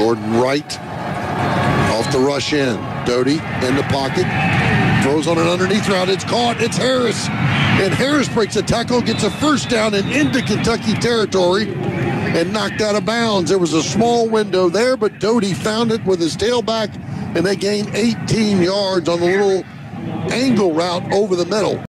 Jordan right off the rush in. Doty in the pocket. Throws on an underneath route. It's caught. It's Harris. And Harris breaks a tackle, gets a first down and into Kentucky territory and knocked out of bounds. There was a small window there, but Doty found it with his tailback, and they gained 18 yards on the little angle route over the middle.